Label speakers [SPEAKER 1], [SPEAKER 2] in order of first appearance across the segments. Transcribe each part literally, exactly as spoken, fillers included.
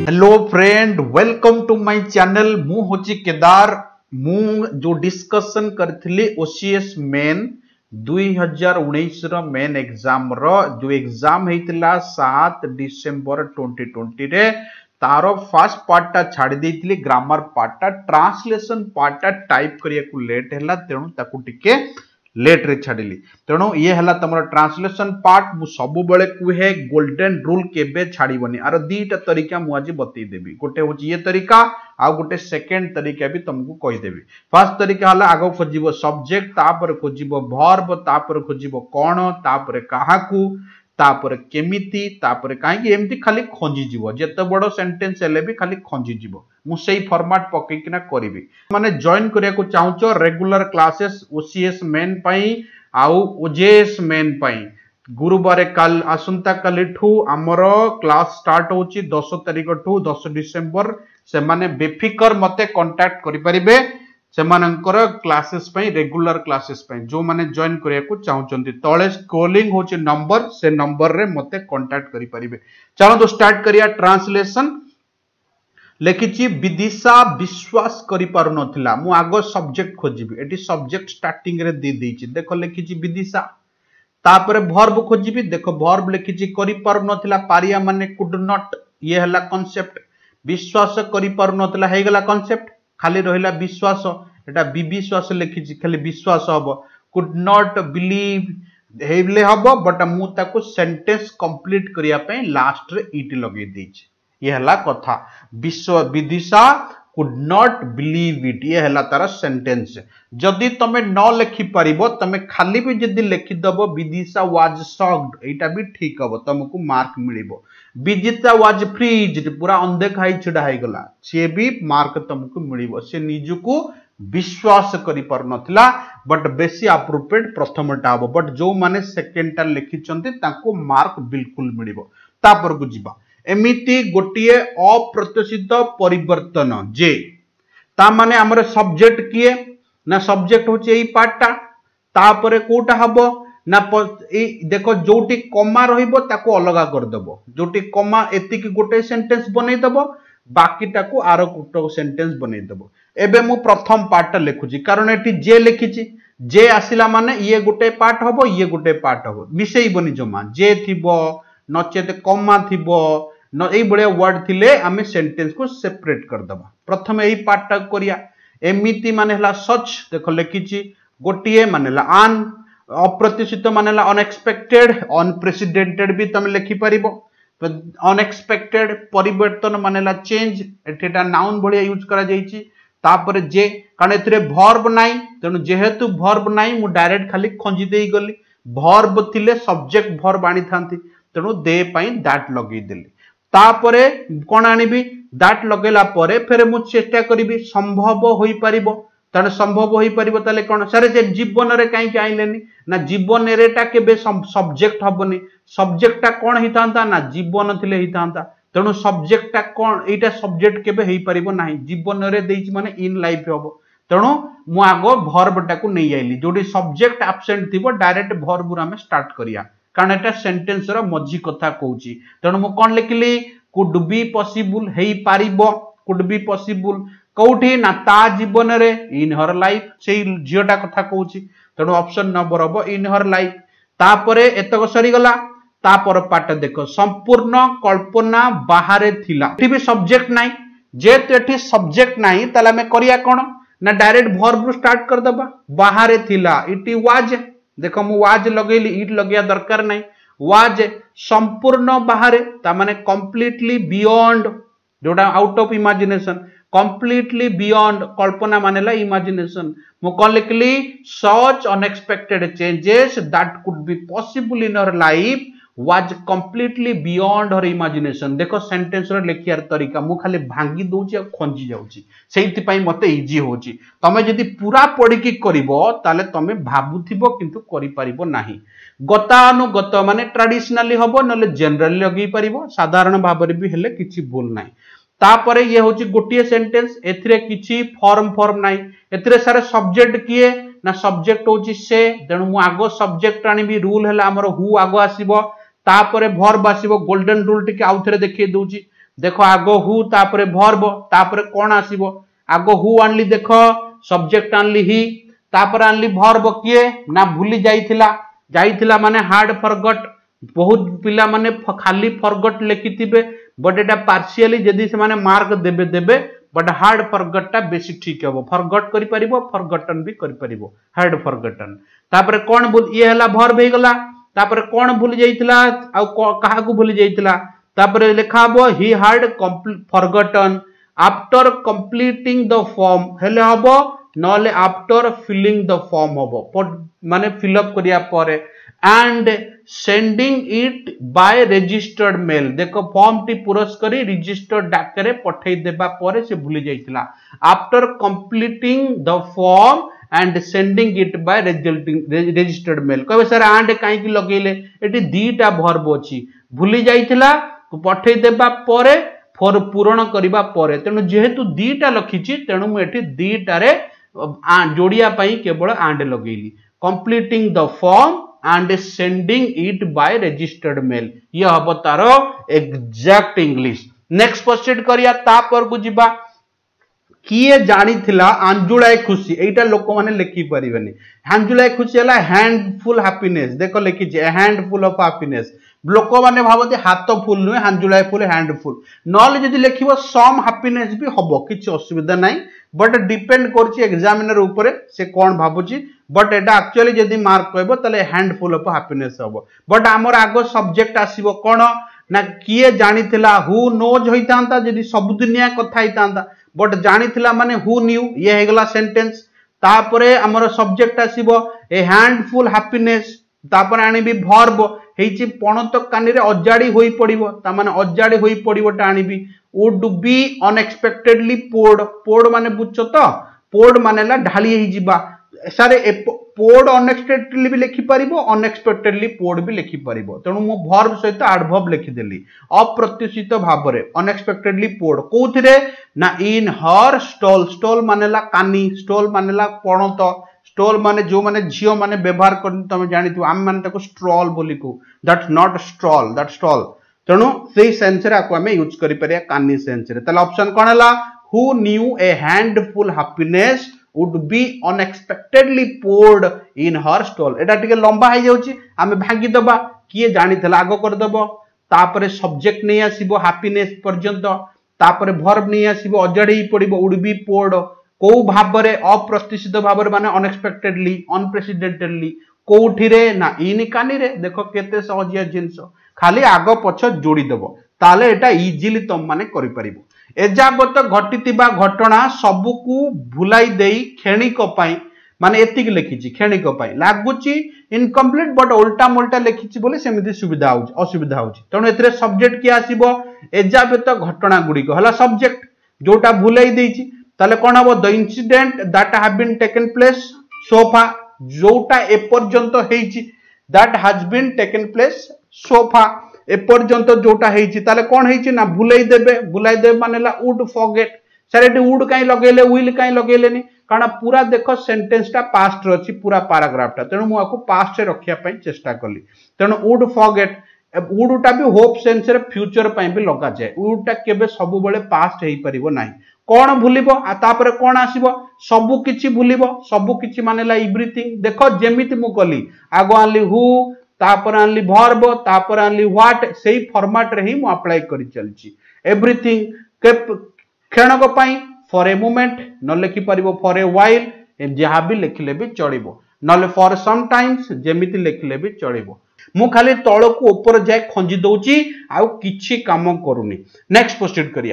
[SPEAKER 1] Hello friend, welcome to my channel. मु होची केदार। मु जो डिस्कशन करथिली ओसीएस मेन दो हज़ार उन्नीस रो मेन एग्जाम रो जो एग्जाम हेतिला सात डिसेंबर दो हज़ार बीस रे तारो फर्स्ट पार्टा छाड़ी देथिली। ग्रामर पार्टा, ट्रांसलेशन पार्टा टाइप करिया को लेट हैला, तेणु ताकू टिके लेट रे छाडिली। तेणु ये हला तमरो ट्रांसलेशन पार्ट। मु सबु बेले कुहे गोल्डन रूल केबे छाड़ीबनी। आरो दीटा तरीका मु आज बतई देबी। गोटे होची ये तरीका, आ गोटे सेकंड तरीका भी तुमको कहि देबी। फर्स्ट तरीका हला आगो खोजिबो सब्जेक्ट, तापर खोजिबो वर्ब, तापर खोजिबो कोन, तापर काहाकू, तापर केमिति, तापर काहे एमती खाली खंजी जीवो। जेते बडो सेंटेंस हेले भी खाली खंजी जीवो। मु सेही फॉर्मेट पकई किना करिवि। माने जॉइन करिया को चाहूचो रेगुलर क्लासेस ओसीएस मेन पई आउ ओजेएस मेन पई गुरुवार काल आसंता कालीठू हमरो क्लास स्टार्ट होची दस तारिख ठू दस डिसेंबर। से माने बेफिकर मते कांटेक्ट करि परिबे। सेमानंकर क्लासेस पई रेगुलर क्लासेस पई जो माने जॉइन करिया को चाहउचंती तळे स्क्रोलिंग होची नंबर, से नंबर रे मते कांटेक्ट करि परिबे। चलो तो स्टार्ट करिया। ट्रांसलेशन लेखिची विदिशा विश्वास करि पारु नथिला। मु आगो सब्जेक्ट खोजिबी। एटी सब्जेक्ट स्टार्टिंग रे दे देछि। देखो लेखिची विदिशा, तापर वर्ब खोजिबी। देखो वर्ब लेखिची करि पारु नथिला, पारिया माने कुड नॉट, ये हला कांसेप्ट। विश्वास करि पारु नथिला हे गला कांसेप्ट, खाली रहिला विश्वास। एटा विश्वास लेखिची, खाली विश्वास हबो। कुड नॉट बिलीव हेबले हबो, बट मु ताको सेंटेंस कंप्लीट करिया पे लास्ट रे इट लगे देछि। ये हला कथा। विश्व Vidisha could not believe it, ये हला तारा सेंटेंस। जदि तमे न लिखि परिबो, तमे खाली भी जदि लिखि दबो विदिशा वाज शॉक्ड, एटा भी ठीक हबो, तुमको मार्क मिलिबो। विदिशा वाज फ्रीज्ड, पूरा अनदेखा ही छिडा हे गला, से भी मार्क तुमको मिलिबो। से निजुको विश्वास करि पर नथिला, बट बेसी अप्रोप्रिएट प्रथमटा हबो। बट जो माने सेकंडटा लिखिचंती ताको मार्क बिल्कुल मिलिबो। तापर को जिबा। एमिति गोटिए अप्रत्याशित परिवर्तन जे ता माने हमर सब्जेक्ट किए ना, सब्जेक्ट होचे एई पार्टटा। तापरे कोटा हबो ना ए देखो जोटी कमा रहिबो ताको अलगा कर देबो। जोटी कमा एतिकी गोटे सेंटेंस बनै देबो, बाकीटा को आरो गोटे सेंटेंस बनै देबो। एबे मु प्रथम पार्टटा लिखुची, कारण एटी जे लिखिची। जे आसिला माने ये गोटे पार्ट हबो, ये गोटे पार्ट हबो, मिसेई बनी जमा। जे थिबो नचेते कमा थिबो न, एई बळे वर्ड थिले आमे सेंटेंस को सेपरेट कर दबा। प्रथम एई पार्टटा करिया। एमिति माने हला सच, देखो लिखिची। गोटिए माने हला अन, अप्रत्याशित माने हला अनएक्सपेक्टेड, अनप्रेसिडेंटेड भी तमे लिखि परिबो। अनएक्सपेक्टेड परिवर्तन माने हला चेंज, एठेटा नाउन भलिया यूज करा जाईची। तापर जे, कारण एथिरे वर्ब नाही, तेनु जेहेतु वर्ब नाही मु डायरेक्ट खाली खंजी देई गली। वर्ब थिले सब्जेक्ट वर्ब आनी थांती, तेनु दे पई दैट लगेई देली। तापरे कोन आनिबी, दैट लगेला परे फेरे मु चेष्टा करिबी संभव होई परिबो। ताने संभव होई परिबो ताले कोन सारे जे जीवन रे काई आइलेनी ना, जीवन रेटा केबे सब्जेक्ट हबनी। सब्जेक्टटा कोन हितांता ना, जीवन थिले हितांता। तेणु सब्जेक्टटा कोन, एटा सब्जेक्ट केबे हेई परिबो नाही, जीवन रे देइछि माने इन लाइफ हबो। तेणु मु आगो वर्बटा को नै आइली। जोडी सब्जेक्ट एब्सेंट थिबो डायरेक्ट वर्ब रा हम स्टार्ट करिया, कारण एटा सेंटेंस रो मझी कथा कहूची। तेणु मु कोन लिखली, कुड बी पॉसिबल, हेई पारिबो। कुड बी पॉसिबल कोठी ना, ता जीवन रे, इन हर लाइफ, सेई जियोटा कथा कहूची। तेणु ऑप्शन नंबर हबो इन हर लाइफ। तापरे एतक सरी गला। तापर पार्ट देखो, संपूर्ण कल्पना बाहरे थिला। एठी भी सब्जेक्ट नाही, जे एठी सब्जेक्ट नाही ताले हमें करिया कोन ना, डायरेक्ट वर्ब रु स्टार्ट कर दबा। बाहरे थिला, इट वाज। देखो मु वाज लगेली, इट लगिया दरकार नाही। वाज संपूर्ण बाहरे, ता माने कंप्लीटली बियॉन्ड, जोटा out of imagination. Completely beyond, कल्पना मानेला इमेजिनेशन। मु कोन लिखली, such unexpected changes that could be possible in her life was completely beyond her imagination. देखो सेंटेंस रे लिखियार तरीका मु खाली भांगी दोची आ खंजी जाउची, सेहिति पई मते इजी होची। तमे जदी पूरा पढी की करिवो ताले तमे भाबुथिबो किंतु करि परिबो नाही। गतानुगत माने ट्रेडिशनली हबो, नले जनरली लगी परिबो, साधारण भाबरे भी हेले किछि भूल नाही। तापरे ये होची गोटिए सेंटेंस, एथिरे किछि फॉर्म फॉर्म नाही। एथिरे सारे सब्जेक्ट किए ना, सब्जेक्ट होची से। तेणु मु आगो सब्जेक्ट आनिबी। रूल हैला हमर हु आगो आसीबो, तापरे वर्ब आसीबो। गोल्डन रूल टिके आउथरे देखिए दउची। देखो आगो हु तापरे वर्ब तापरे कोन आसीबो आगो हु आनली देखो सब्जेक्ट आनली ही तापर आनली वर्ब किए ना भूली जाइथिला जाइथिला माने हार्ड फॉरगॉट बहुत पिला माने खाली फॉरगॉट लिखिथिबे बट एटा पार्शियली जदी से माने मार्क देबे देबे बट हार्ड फॉरगॉट टा बेसी ठीक हेबो फॉरगॉट करि परिबो फॉरगॉटन भी करि परिबो हार्ड फॉरगॉटन तापर कोन भूल ये हला वर्ब हे गला तापर कोन भूली जाइथिला आ कहा को भूली जाइथिला तापर लिखाबो he had forgotten after completing the form हेले हबो नले आफ्टर फिलिंग द फॉर्म हबो माने फिल अप करिया परे and sending it by registered mail देखो फॉर्म टी पुरस करी रजिस्टर्ड डाकरे पठै देबा परे से भूली जाइथिला after completing the form and sending it by registered mail कहबे सर एंड काई की लगेले एटी दीटा वर्ब अछि भूली जाइथिला पठै देबा परे फॉर पूर्ण करिबा परे तेनु जेहेतु दीटा लखिछि तेनु मु एटी दीटा रे जोड़िया पई केवल एंड लगेली completing the form and sending it by registered mail ये हबो तारो एग्जैक्ट इंग्लिश नेक्स्ट क्वेश्चन करिया तापर को जिबा किए जानी थिला आंजुलाए खुशी एटा लोक माने लिखि परिबेनी आंजुलाए खुशी हला हैंडफुल हैप्पीनेस देखो लिखि जे हैंडफुल ऑफ हैप्पीनेस लोक माने भाबते हाथ फुल नुहे हांजुलाए फुल हैंडफुल नले जदि लिखिबो सम हैप्पीनेस भी हबो किछि असुविधा नाही बट डिपेंड करछि एग्जामिनर ऊपर से कोन भाबुची बट एटा एक्चुअली जदि मार्क कहबो तले हैंडफुल ऑफ हैप्पीनेस हबो बट हमर आगो सब्जेक्ट आसीबो कोन ना किए जानी थिला हु नोज होइतांता जदि सब दुनिया कथा हितांता बट जानी थिला माने हु न्यू ये हेगला सेंटेंस तापरे हमर सब्जेक्ट आसीबो ए हैंडफुल हैप्पीनेस तापर आनी भी वर्ब हेची पणत कानी रे अजाडी होई पड़िबो ता माने अजाडी होई पड़िबो टा आनी भी would be unexpectedly poured poured माने बुझछो तो पोर्ड माने ला ढाली हेई जिबा सारे पोर्ड अनएक्सपेक्टेडली भी लिखि परिबो अनएक्सपेक्टेडली पोर्ड भी लिखि परिबो तेनु मो वर्ब सहित एडवर्ब लिखि देली अप्रत्याशित भाबरे अनएक्सपेक्टेडली पोर्ड कोथिरे ना इन हर स्टॉल स्टॉल माने ला कानी स्टॉल माने ला पणत स्टॉल माने जो माने झियो माने व्यवहार करन तमे जानिथु आम माने ताको स्ट्रॉल बोली को that's not stroll that stall तेनु सेही सेंस रे आको हमें यूज करि परिया कानी सेंस रे तले ऑप्शन कोन हला who knew a handful happiness would be unexpectedly poured in her stall एटा टिके लंबा हे जाउची आमे भांगी दबा किए जानि थला आगो कर दबो तापरे सब्जेक्ट नै आसीबो हैप्पीनेस पर्यंत तापरे वर्ब नै आसीबो अजडी पडिबो would be poured को भाबरे अप्रत्याशित भाबरे माने अनएक्सपेक्टेडली अनप्रेसिडेंटेडली कोठिरे ना इन कानी रे देखो केते सहजिया जिंस खाली आगो पछ जोड़ी दबो ताले एटा इजीली तम माने करि परिबो एजाबत घटितिबा घटना सबकू भुलाई देई खेणिक पई माने एतिक लिखिछि खेणिक पई लागुची इनकम्प्लीट बट उल्टा मोल्टा लिखिछि बोले सेमिति सुविधा होउछि असुविधा होउछि तण एतरे सब्जेक्ट की आसीबो एजाबत घटना गुडी को हला सब्जेक्ट जोटा भुलाई देइछि ताले कोन हबो the incident that have been taken place so far जोटा ए पर्यंत हेइछि that has been taken place so far ए पर्यंत जोटा हेइछि ताले कोन हेइछि ना भुलाई देबे भुलाई देबे मानेला वुड फॉरगेट सर एटी वुड काई लगेले विल काई लगेलेनी कारण पूरा देखो सेंटेंस टा पास्ट रे अछि पूरा पैराग्राफ टा तेनु मु आको पास्ट रे रखिया पई चेष्टा करली तेनु वुड फॉरगेट वुड टा भी होप सेंस रे फ्यूचर पई भी लगा जाय वुड टा केबे सब बेले पास्ट हेई परिबो नाही कोन भूलिबो आ तापरे कोन आसीबो सब किछि भूलिबो सब किछि मानेला एवरीथिंग देखो जेमिति मु कली आगो आली हु तापर आनली वर्ब तापर आनली व्हाट सेही फॉर्मेट रे ही मु अप्लाई करि चलची एवरीथिंग के क्षणक पई फॉर ए मोमेंट न लिखि परिबो फॉर ए व्हाइल जहा भी लिखले भी चलिबो नले फॉर सम टाइम्स जेमिति लिखले भी चलिबो मु खाली तळकू ऊपर जाय खंजी दउची आ किछि काम करूनी नेक्स्ट प्रोसीड करिया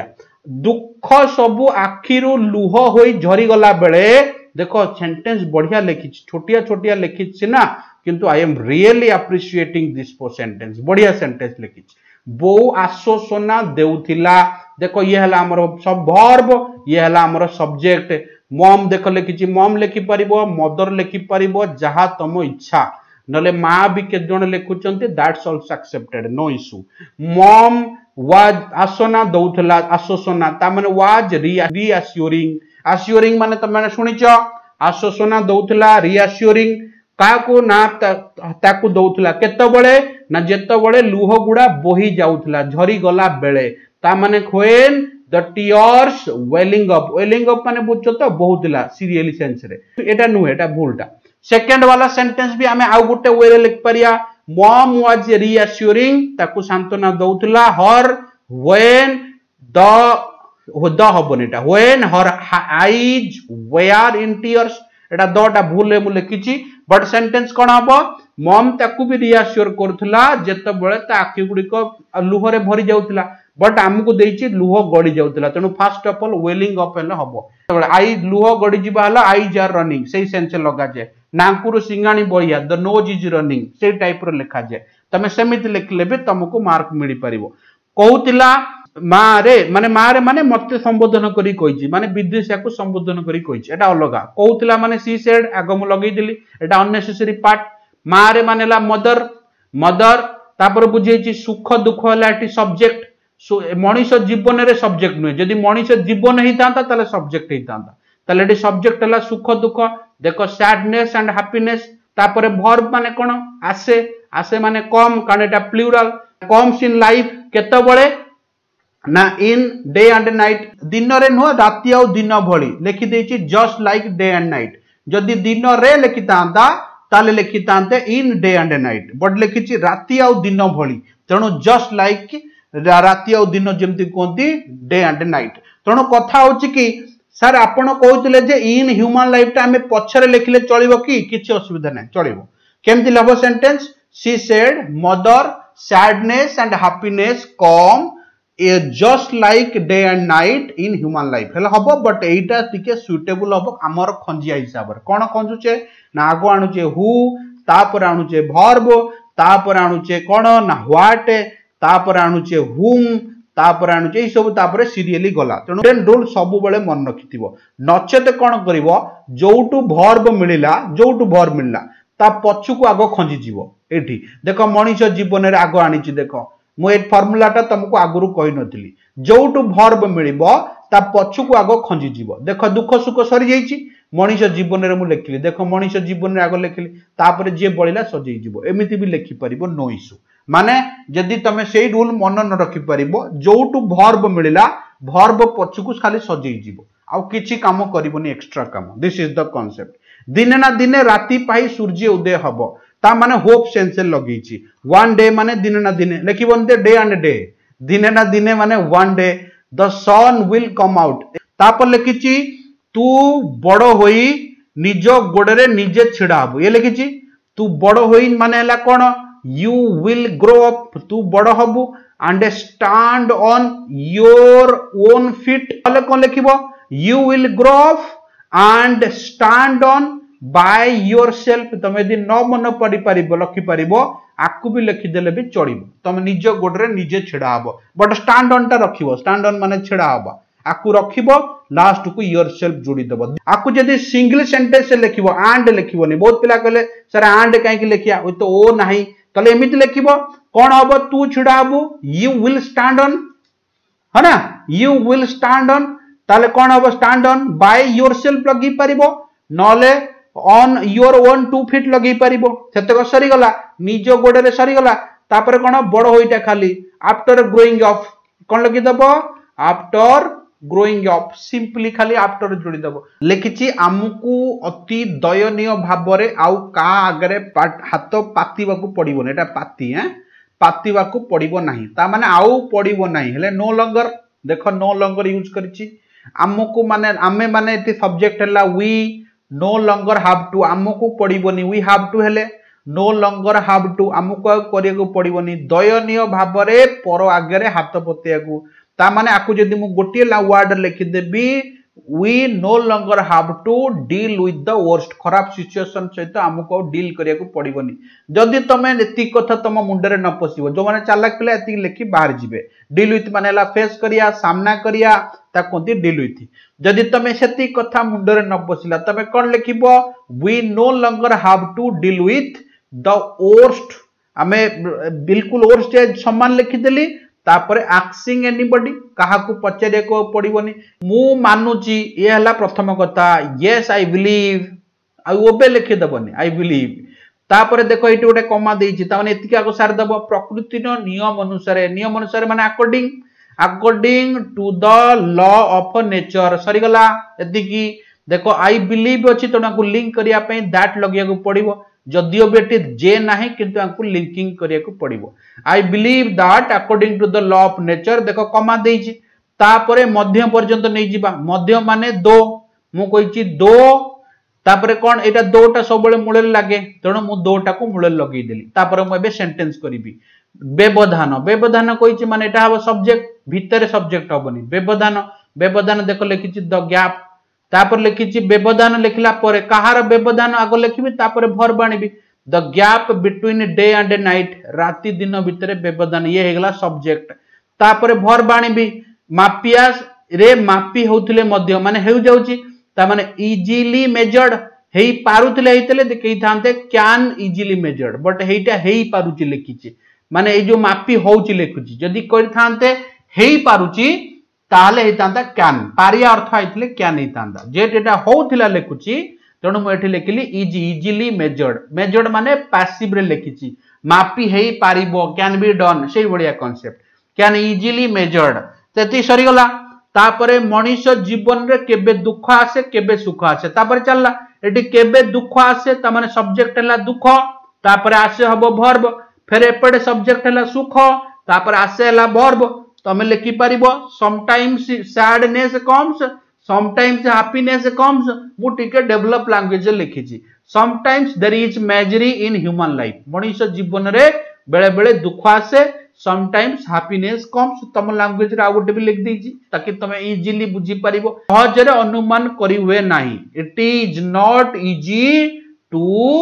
[SPEAKER 1] दुख सबु आखिरु लुह होई झरी गला बेले देखो सेंटेंस बढ़िया लिखि छोटिया छोटिया लिखि ना किंतु I am really appreciating this sentence बढ़िया सेंटेंस लिखि बो आश्वासना देउथिला देखो ये हला हमर सब वर्ब ये हला हमर सब्जेक्ट मॉम देखो लिखि मॉम लिखि परिबो मदर लिखि परिबो जहा तम इच्छा नले मां भी के जण लिखुचंती that's also accepted no issue mom was आसना दउथला आश्वासना ता माने वाज रीअश्योरिंग अश्योरिंग माने त माने सुनिचो आश्वासना दउथला रीअश्योरिंग काको ना ताकू दउथला केते बळे ना जेते बळे लुह गुडा बोही जाउथला झरी गला बेले ता माने when the tears welling up welling up माने बुझो तो बहुतला सीरियली सेंस रे एटा नु एटा भूलटा सेकंड वाला सेंटेंस भी हमें आउ गुटे वे रे लिख परिया मॉम वाज रीअश्योरिंग ताकू सांत्वना दउतला हर व्हेन द द हबनेटा when her eyes were in tears एटा दटा भूल मु लिखिची बट सेंटेंस कोन हबो मॉम ताकू भी रीअश्योर करथला जेते बेले ता आखि गुडी को लुह रे भरी जाउतला बट आमको देइची लुह गडी जाउतला तेनु first of all welling up हेले हबो आई लुह गडी जिबा हला आईज आर रनिंग सेही सेंस लगा जाय नांकुरु सिंगाणी बळिया द नोज इज रनिंग से टाइप रो लिखा जाय तमे सेमिति लिखले बे तुमको मार्क मिली परिबो कहउतिला मारे माने मारे माने मते संबोधन करी कहिची माने विदेशिया को संबोधन करी कहिची एटा अलगा कहउतिला माने सी सेड आगम लगेई दिली एटा अननेसेसरी पार्ट मारे मानेला मदर मदर तापर बुझेची सुख दुख हला एटी सब्जेक्ट मनीष जीवन रे सब्जेक्ट नुहे जदि मनीष जीवन ही तांता ताले सब्जेक्ट ही तांता ताले एटी सब्जेक्ट हला सुख दुख देखो सैडनेस एंड हैप्पीनेस तापर वर्ब माने कोन आसे आसे माने कम कारण एटा प्लूरल कम्स इन लाइफ केते बळे ना इन डे एंड नाइट दिन रे नो राति आ दिन भली लिखि देछि just like day and night जदि दिन रे लिखि तांता ताले लिखि तांते in day and night but लिखिछि राति आ दिन भली तेणु जस्ट लाइक राति आ दिन जेमति कोंती डे एंड नाइट तेणु कथा होछि कि सर आपण कहउतिले जे इन ह्यूमन लाइफ ता हमें पछरे लिखिले चलिबो कि किछि असुविधा नै चलिबो केमति लबो sentence she said mother sadness and happiness come a just like day and night in human life हेले हबो बट एटा टिके सुटेबल हबो हमर खंजिया हिसाब रे कोन खंजुचे ना आगो आणुचे हु तापर आणुचे वर्ब तापर आणुचे कोन ना व्हाट तापर आणुचे हुम तापर आणुचे ई सब तापर सीरियली गला तेणु टेन रूल सब बेले मन रखिथिबो नचेते कोन करिवो जोटू वर्ब मिलिला जोटू वर्ब मिलला ता पछुको आगो खंजी जीवो एठी देखो मनीष जीवन रे आगो आनिची देखो मु ए फार्मूला ता तुमको आगुरु कहि नथिली जोटू वर्ब मिलिबो ता पछुको आगो खंजी जीवो देखो दुख सुख सरी जाईची मनीष जीवन रे मु लिखिली देखो मनीष जीवन रे आगो लिखिली तापर जे बळिला सजई जीवो एमिति भी लिखि परिबो नो इशू माने जदि तमे सेही रूल मन न रखि परिबो जोटू वर्ब मिलिला वर्ब पछुको खाली सजई जीवो आ किछि काम करिवोनी एक्स्ट्रा काम दिस इज द कांसेप्ट दिने ना दिने राति पाई सूर्य उदय हबो ता माने होप सेंस लगेछि वन डे माने दिने ना दिने लिखिबोनते डे एंड डे दिने ना दिने माने one day the sun will come out तापर लिखिछि तू बड़ो होई निज गोडरे निजे छिडा हबो ये लिखिछि तू बड़ो होई माने हला कोन यू विल ग्रो अप तू बड़ो हबु and stand on your own feet हले कोन लिखिबो you will grow up and stand on by yourself तमे यदि न मन पड़ी पारिबो लखि पारिबो आकु भी लिखि देले भी चलिबो तमे निज गोडरे निजे छिडा हबो बट स्टैंड ऑन ता रखिबो स्टैंड ऑन माने छिडा हबो आकु रखिबो लास्ट को योरसेल्फ जोड़ी दबो आकु यदि सिंगल सेंटेंस लिखिबो एंड लिखिबोनी बहुत पिला कहले सर एंड काहे कि लिखिया ओ तो ओ नाही तले एमिति लिखिबो कोन हबो तू छिडा हबो यू विल स्टैंड ऑन है ना यू विल स्टैंड ऑन ताले कोन हबो स्टैंड ऑन बाय योरसेल्फ लगी परिबो नले on your own two feet लगी परिबो सेतक सरी गला निज गोडरे सरी गला तापर कोन बड़ होइटा खाली आफ्टर ग्रोइंग अप कोन लगी दबो आफ्टर ग्रोइंग अप सिंपली खाली आफ्टर जोड़ी दबो लिखिछि आमुकु अति दयनीय भाबरे आउ का आगरे हाथ पातिबाकू पड़िबो एटा पाती हैं पातिबाकू पड़िबो नाही ता माने आउ पड़िबो नाही हेले नो लॉन्गर देखो नो लॉन्गर यूज करिछि आमुकु माने आमे माने एटी सब्जेक्ट हला we no longer have to आमुकु पड़िबोनी वी हैव टू हेले नो लॉन्गर हैव टू आमुकु करियाकू पड़िबोनी दयनीय भाबरे पर आगरे हाथ पतेयाकू ता माने आकु जदि मु गोटिए ला वर्ड लिखि देबी we no longer have to deal with the worst खराब सिचुएशन सहित हमको डील करिया को पड़िबोनी जदि तमे एति कथा तम मुंडरे न पसिबो जो माने चालाक पिला एति लिखि बाहर जिवे डील विथ माने ला फेस करिया सामना करिया ता कोंती डील विथ जदि तमे सेति कथा मुंडरे न पसिला तमे कोन लिखिबो we no longer have to deal with the worst हमें बिल्कुल वर्स्ट समान लिखि देली तापर आस्किंग एनीबॉडी कहा को पचारे को पड़िबोनी मु मानुची ये हला प्रथम कथा यस आई बिलीव आ ओबे लिखि दबनी आई बिलीव तापर देखो एटी गोटे कमा देइछि ता माने एतिका को सार दबो प्रकृति नो नियम अनुसार नियम अनुसार माने according according to the law of nature सरी गला एतिकी देखो आई बिलीव अछि तणा को लिंक करिया पई दैट लगिया को पड़िबो जदियो बेटी जे नाही किंतु आंकु लिंकिंग करिया को पड़िबो I believe that according to the law of nature देखो कमा देइछि तापरे मध्य पर्यंत नै जिबा मध्य माने दो मु कहिछि दो तापरे कोन एटा दोटा सबले मूले लागे तणो मु दोटा को मूले लगेई देली तापरे मु एबे सेंटेंस करिबी व्यवधान व्यवधान कहिछि माने एटा हबो सब्जेक्ट भितरे सब्जेक्ट हबनी व्यवधान व्यवधान देखो लिखिछि द गैप तापर लिखिछि व्यवधान लिखला परे कहार व्यवधान आगो लिखिबी तापर वर्ब आनिबी the gap between day and night राति दिन भितरे व्यवधान ये हेगला सब्जेक्ट तापर वर्ब आनिबी मापियास रे मापी होउथिले मध्य माने हेउ जाउची ता माने इजीली मेजर्ड हेई पारुथिले हेतले देखै थांते कैन इजीली मेजर्ड बट हेइटा हेई पारुची लिखिछि माने ए जो मापी होउची लिखुची जदी करि थांते हेई पारुची ताले हेतांता कैन पारिया अर्थ आइथिले कैन हेतांता जे एटा होउथिला लिखुची तणु मु एठी लिखिली इजी इजीली मेजर्ड मेजर्ड माने पैसिव रे लिखिछि मापी हेई पारिबो कैन बी डन सेही बढिया कांसेप्ट कैन इजीली मेजर्ड तेती सरी गला तापरे मनुष्य जीवन रे केबे दुख आसे केबे सुख आसे तापरे चलला एटी केबे दुख आसे ता माने सब्जेक्ट हला दुख तापरे आसे हबो वर्ब फेर एपडे सब्जेक्ट हला सुख तापरे आसे हला वर्ब तमे लिखि परिबो sometimes sadness comes sometimes happiness comes मु टिके डेवलप लैंग्वेज लिखिछि sometimes there is misery in human life मनुष्य जीवन रे बेले बेले दुख आसे समटाइम्स हैप्पीनेस कम्स तम लैंग्वेज रे आउट भी लिख दीजी ताकि तमे इजीली बुझी परिबो सहजरे अनुमान करि हुए नाही it is not easy to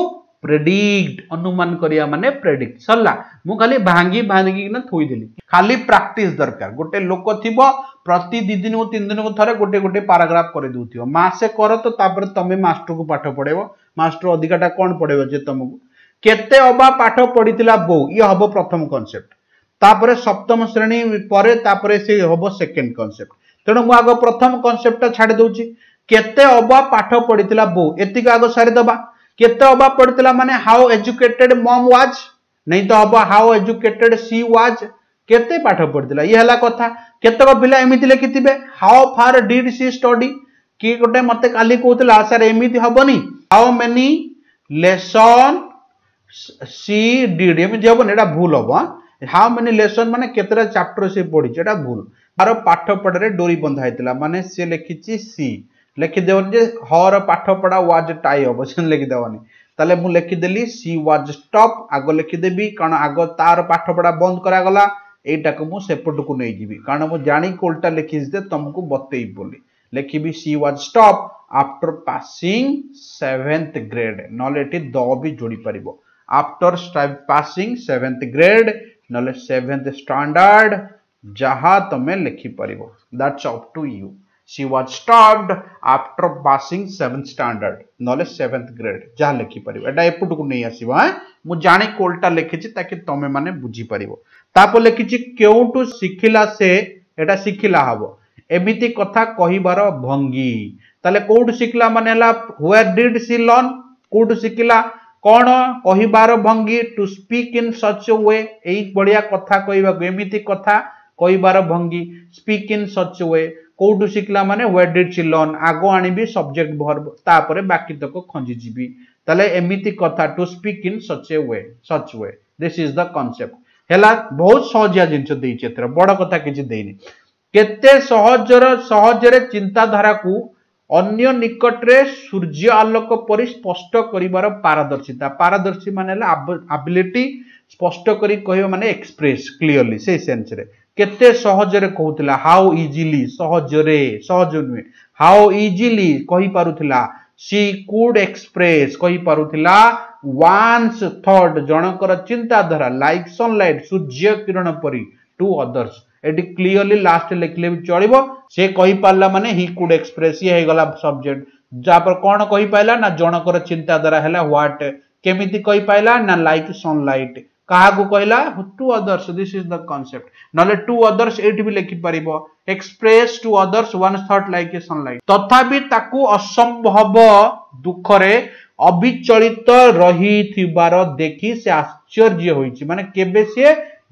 [SPEAKER 1] predict अनुमान करिया माने प्रेडिक्ट सरला मु खाली भांगी भांगी ना थोई देली खाली प्रैक्टिस दरकार गोटे लोक थिबो प्रति दि दिन को तीन दिन को थरे गोटे गोटे पैराग्राफ करे दोथियो मासे कर तो तापर तमे मास्टर को पाठ पढेबो मास्टर अधिकाटा कोन पढेबो जे तुमको केते अबा पाठ पढितिला बो ये हबो प्रथम कांसेप्ट तापर सप्तम श्रेणी परे तापर से हबो सेकंड कांसेप्ट तेणु मु आगो प्रथम कांसेप्ट छाडी दोची केते अबा पाठ पढितिला बो एतिक आगो सारी दबा केते अबा पढितिला माने हाउ एजुकेटेड मॉम वाज नहीं तो हबो हाउ एजुकेटेड शी वाज केते पाठ पढितिला ये हला कथा केतक पिला एमिति लिखिथिबे how far did she study की गोटे मते काली कहउतला सर एमिति हबनी how many lesson she did एमिति हबनी एटा भूल हबो हाउ मेनी लेसन माने केतरा चैप्टर से पढी एटा भूल आरो पाठ पढरे डोरी बंधा हैतला माने से लिखिछि सी लिखि देवन जे हर पाठ पढा वाज टाई हबो से लिखि देवनी ताले मु लिखि देली सी वाज स्टॉप आगो लिखि देबी कारण आगो तार पाठ पढा बंद करा गला एटा को मु सेपट को नै जिबी कारण मु जानी कोलटा लिखि दे तुमको बतेई बोली लिखिबी she was stop after passing seventh grade नले एटी द भी जोड़ी परिबो आफ्टर पासिंग सेवेंथ ग्रेड नले सेवेंथ स्टैंडर्ड जहा तमे लिखि परिबो that's up to you she was stopped after passing seventh standard नले सेवेंथ ग्रेड जहा लिखि परिबो एटा एपुट को नै आसीबो ह मु जानी कोलटा लिखिछि ताकि तमे माने बुझी परिबो तापर लिखिछि केउटु सिखिला से एटा सिखिला हबो एमिति कथा कहिबार भंगी ताले कोउटु सिखला माने हला वेयर डिड शी लर्न कोउटु सिखिला कोन कहिबार भंगी to speak in such a वे एई बढ़िया कथा कहिबा एमिति कथा कहिबार भंगी स्पीक इन सच अ वे कोउटु सिखला माने वेयर डिड शी लर्न आगो आनिबी सब्जेक्ट वर्ब तापरे बाकी तक खंजी जिबी ताले एमिति कथा to speak in such a way such way this is the concept हेला बहुत सहजिया जिंस देइछि एतर बड़ कथा किछि देइनी केते सहजर सहजरे चिंता धारा को अन्य निकट रे सूर्य आलोक परि स्पष्ट करिवार पारदर्शिता पारदर्शी माने एबिलिटी स्पष्ट करी कहयो माने एक्सप्रेस क्लियरली से सेंस रे केते सहजरे कहउतिला हाउ इजीली सहजरे सहज नुए हाउ इजीली कहि पारुथिला शी कुड एक्सप्रेस कहि पारुथिला वन्स थॉट जनकर चिंता धारा लाइक सनलाइट सूर्य किरण परि टू अदर्स एटी क्लियरली लास्ट लिखले भी चलिबो से कहि पारला माने ही कुड एक्सप्रेस ये हे गला सब्जेक्ट जा पर कोन कहि पाइला ना जनकर चिंता धारा हैला व्हाट केमिति कहि पाइला ना लाइक सनलाइट कहा को कहला to others this is the concept नले टू अदर्स एटी भी लिखि परिबो express to others one thought like a sunlight तथापि ताकू असंभव दुखरे अविचलित रही थिबार देखि से आश्चर्य होइछि माने केबे से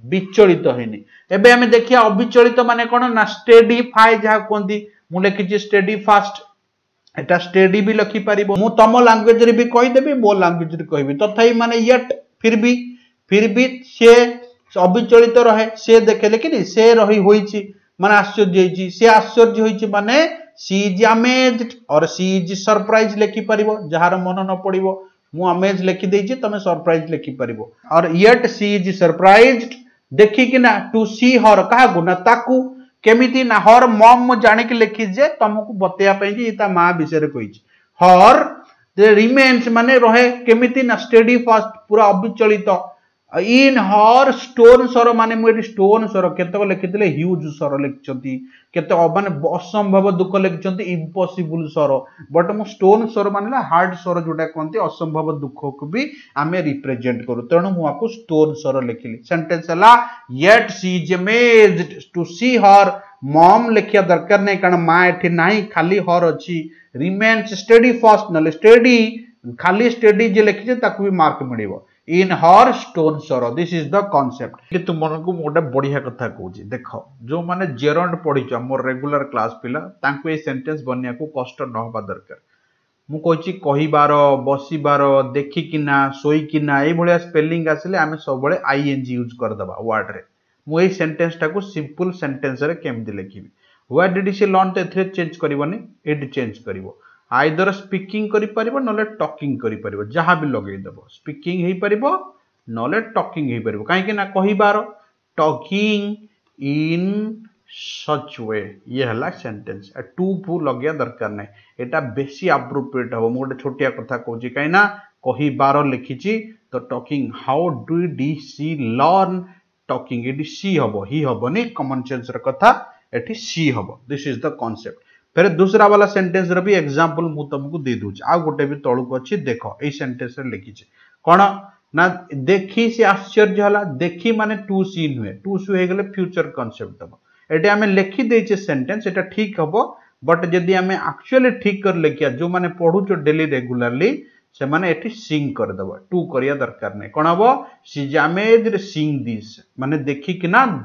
[SPEAKER 1] विचलित होइनी। एबे हमें देखिया अविचलित माने कोन ना स्टेडीफाई जहा कोंदी मु लिखिछि स्टेडी फास्ट एटा स्टेडी भी लिखि परिबो मु तम लैंग्वेज रे भी कहि देबी मो लैंग्वेज रे कहबी तथाई माने येट फिर भी फिर भी से अविचलित रहे से देखे लेकिन से रही होईची माने आश्चर्य होईची से आश्चर्य होईची माने सी इज अमेज्ड और सी इज सरप्राइज लिखि परिबो जहार मन न पड़िबो मु अमेज लिखि देइची तमे सरप्राइज लिखि परिबो और येट सी इज सरप्राइज्ड देखि कि ना टू सी हर कहा गुना ताकू केमिति ना हर मम मु जानि कि लिखि जे तुमको बतेया पई जे ता मां विषय रे कहिछि हर दे रिमेन्स माने रहे केमिति ना स्टडी फास्ट पूरा अविचलित इन हर स्टोन स्वर माने मु स्टोन स्वर केतक लिखिथिले ह्यूज स्वर लिखचंती केते माने असंभव दुख लिखचंती इम्पॉसिबल स्वर बट मु स्टोन स्वर माने हार्ड स्वर जोटा कहंती असंभव दुख को भी आमे रिप्रेजेंट करू तेणु मु आपको स्टोन स्वर लिखिली सेंटेंस हला yet she is amazed to see her mom लिखिया दरकार नहीं कारण मां एठी नाही खाली हर अछि रिमेन्स स्टडी फास्ट नले स्टडी खाली स्टडी जे लिखिजे ताकू भी मार्क मिलिबो in her stone sir this is the concept तुम मन को गोटे बढ़िया कथा कहूँ देख जो मैंने जेरंड पढ़ी मोर रेगुलर क्लास पिला तांको ए सेंटेंस बनया को कष्ट न होबा दरकार मु कहि कहिबार बसिबार देखिकिना सोईकिना ए भलिया स्पेलिंग आसिले आमे सब बळे आईएनजी यूज कर दबा वर्ड रे मु ए सेंटेंस टाको सिंपल सेंटेंस रे केमति लिखिबी व्हाट डिड शी लर्न तो एथरे चेंज करबनी इट चेंज करबो आइदर स्पीकिंग करि परिबो नले टॉकिंग करि परिबो जहां भी लगेई देबो स्पीकिंग हेई परिबो नले टॉकिंग हेई परिबो काहे कि ना कहिबार टॉकिंग इन सच वे ये हला सेंटेंस ए टू फू लगिया दरकार नै एटा बेसी एप्रोप्रिएट हो मोटे छोटिया कथा कहूची काहे ना कहिबार लिखिची तो टॉकिंग हाउ डू डी सी लर्न टॉकिंग एटी सी हबो ही हबोनी कॉमन सेंस र कथा एटी सी हबो दिस इज द कांसेप्ट फिर दूसरा वाला सेंटेंस रे भी एग्जांपल मु तुमको दे दूछ आ गोटे भी तळुक अछि देखो ए सेंटेंस रे लिखि छै कोन ना देखि से आश्चर्य हला देखि माने टू सी नुए टू सी हे गेले फ्यूचर कांसेप्ट दबो एटे हमें लिखि दै छै सेंटेंस एटा ठीक हबो बट जदी हमें एक्चुअली ठीक कर लेकिया जो माने पढु छ डेली रेगुलरली से माने एटी सिंग कर दबो टू करिया दरकार नै कोन हबो सी जामेज सिंग दिस माने देखि कि ना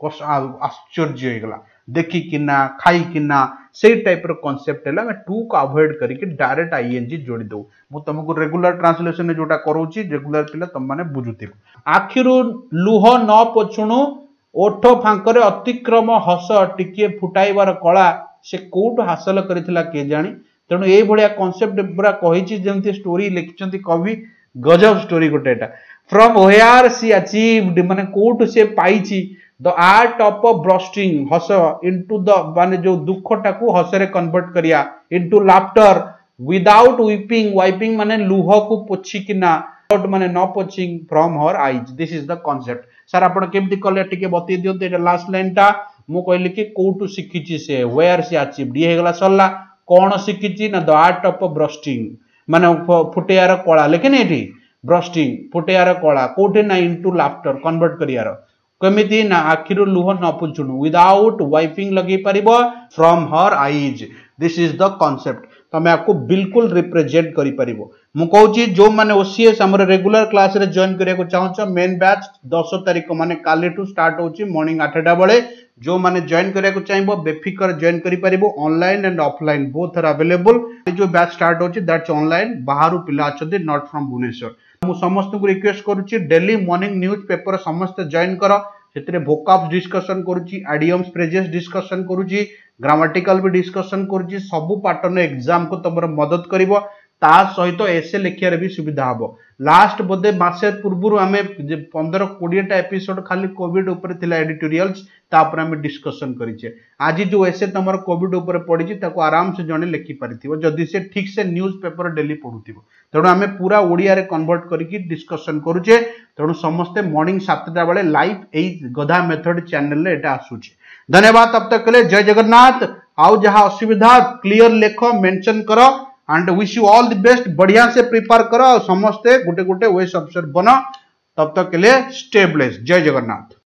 [SPEAKER 1] आश्चर्य हे गेला देखि कि ना खाई कि ना से टाइप रो कांसेप्ट है मैं टू को अवॉइड करके डायरेक्ट आईएनजी जोड़ी दो मु तुमको रेगुलर ट्रांसलेशन में जोटा करूची रेगुलर पिला तुम माने बुझुथिबो आखिरु लुह न पोछुणु ओठ फांकरे अतिक्रम हस टिके फुटाइबार कला से कोट हासिल करिथिला के जानी तेणु ए भलिया कांसेप्ट पूरा कहिची जेमति स्टोरी लिखचंती कवि गजब स्टोरी गोटेटा फ्रॉम वेयर सी अचीव्ड माने कोट से पाइची द आर्ट ऑफ ब्रस्टिंग हस इनटू द माने जो दुखटा को हसरे कन्वर्ट करिया into laughter without weeping wiping माने लुह को पोछि किना विदाउट माने न पोछिंग from her eyes this is the concept sir आपण केमति कले टिके बति दियंते एटा लास्ट लाइन टा मु कहली कि कोटू सिखिची से वेयर से अचीव्ड ये हेगला सल्ला कोन सिखिची ना द आर्ट ऑफ ब्रस्टिंग माने फुटेयार कला लेकिन एठी ब्रस्टिंग फुटेयार कला कोठे ना इनटू लाफ्टर कन्वर्ट करियार कमिति ना आखिरु लुह न पुछुनु विदाउट वाइपिंग लगे परिबो from her eyes this is the concept तमे आपको बिल्कुल रिप्रेजेंट करि परिबो मु कहूची जो माने ओसीएस हमर रेगुलर क्लास रे जॉइन करिया को चाहौ छ मेन बैच दस तारिख माने काले टू स्टार्ट होची मॉर्निंग आठ टा बळे जो माने जॉइन करिया को चाहिबो बेफिकर जॉइन करि परिबो online and offline both are available जो बैच स्टार्ट होची दैट्स ऑनलाइन बाहरु पिला अछते नॉट फ्रॉम भुवनेश्वर मु समस्त को रिक्वेस्ट करूची डेली मॉर्निंग न्यूज पेपर समस्त जॉइन करो सेतरे वोकाब्स डिस्कशन करूची आइडियम्स फ्रेजेस डिस्कशन करूची ग्रामेटिकल भी डिस्कशन करूची सबु पैटर्न एग्जाम को तमर मदद करिवो ता सहित एसे लेखियार भी सुविधा हबो लास्ट बोधे मासे पूर्व आमे पंद्रह बीस टा एपिसोड खाली कोविड ऊपर थिला एडिटोरियल्स तापर आमे डिस्कशन करिचे आज जो एसे तमर कोविड ऊपर पडिची ताको आराम से जने लेखि परिथिबो जदी से ठीक से न्यूज़ पेपर डेली पढुथिबो तेणु आमे पूरा ओडिया रे कन्वर्ट करके डिस्कशन करूचे तेणु समस्ते मॉर्निंग सात टा बेले लाइव एई गधा मेथड चैनल रे एटा आसुची धन्यवाद तब तक के लिए जय जगन्नाथ आउ जहां असुविधा क्लियर लेखो मेंशन करो and wish you all the best बढ़िया से प्रिपेयर करो समस्ते गोटे गोटे वेस अफसर बनो तब तक के लिए स्टे ब्लेस्ड जय जगन्नाथ।